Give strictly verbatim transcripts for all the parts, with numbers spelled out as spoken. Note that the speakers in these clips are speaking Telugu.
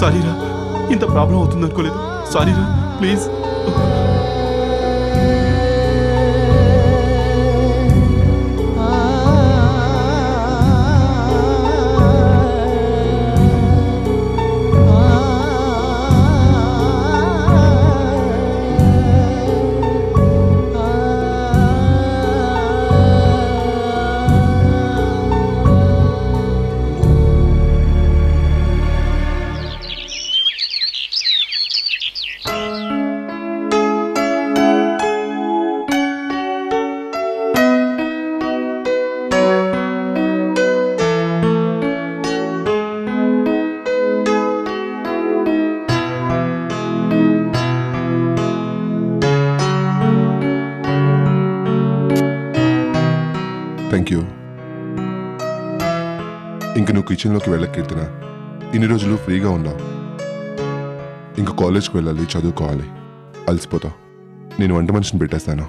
సారీరా, ఇంత ప్రాబ్లం అవుతుంది అనుకోలేదు. సారీరా, ప్లీజ్. Thank you. ఇంక నువ్వు కిచెన్లోకి వెళ్ళక కీర్తన. ఇన్ని రోజులు ఫ్రీగా ఉన్నావు. ఇంక కాలేజ్కి వెళ్ళాలి, చదువుకోవాలి. అలసిపోతావు. నేను వంట మనిషిని పెట్టేస్తాను.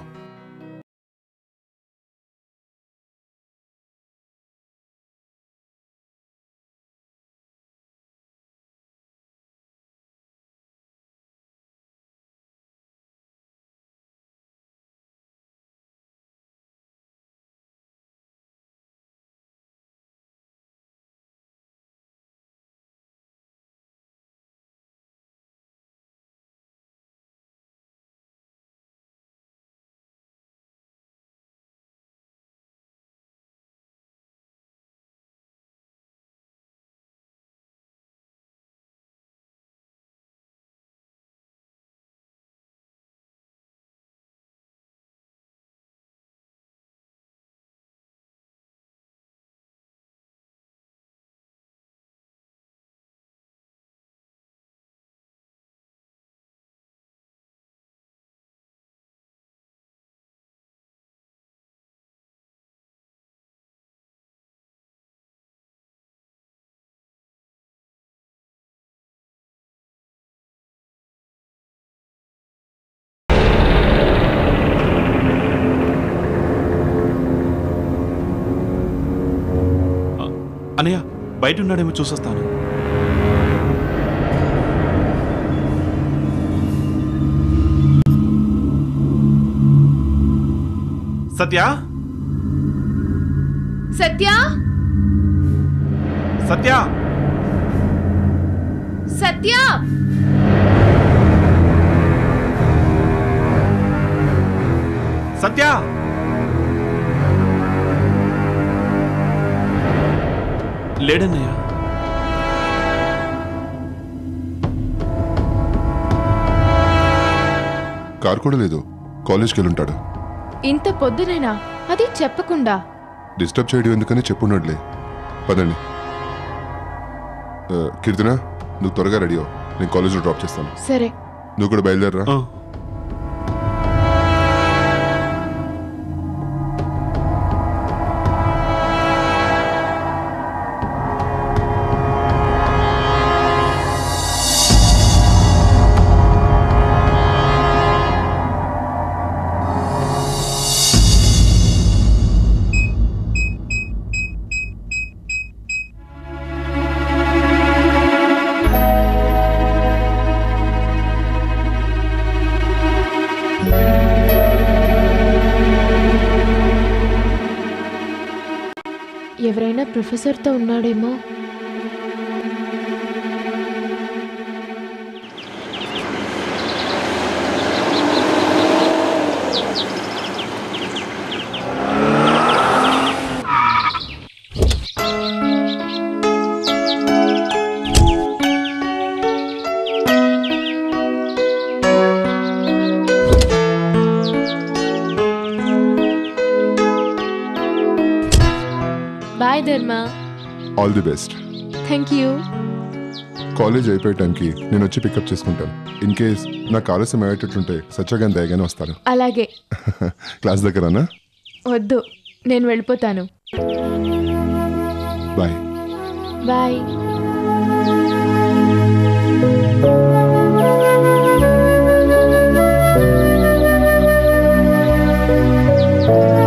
అన్నయ్య బయట ఉన్నాడేమో చూసొస్తాను. సత్య సత్య సత్య సత్య సత్య లేడన్నయ్య. కారు కూడా లేదు. కాలేజ్కి వెళ్ళుంటాడు. ఇంత పొద్దునైనా, అది చెప్పకుండా. డిస్టర్బ్ చేయడం ఎందుకని చెప్పున్నాడులే. పదండి. కీర్తన, నువ్వు త్వరగా రెడీ అవ్వు. నేను కాలేజ్లో డ్రాప్ చేస్తాను. సరే. నువ్వు కూడా బయలుదేరరా. ఎవరైనా ప్రొఫెసర్తో ఉన్నాడేమో. Bye Dharma. All the best. Thank you. College అయిపోయే టైంకి నేను వచ్చి పికప్ చేసుకుంటాను. ఇన్ కేస్ నాకు ఆలస్యం అయ్యేటట్టుంటే సత్యగాని దయగానే వస్తాను. అలాగే. క్లాస్ దగ్గరనా? వద్దు, నేను వెళ్ళిపోతాను. బాయ్. బాయ్. Thank you.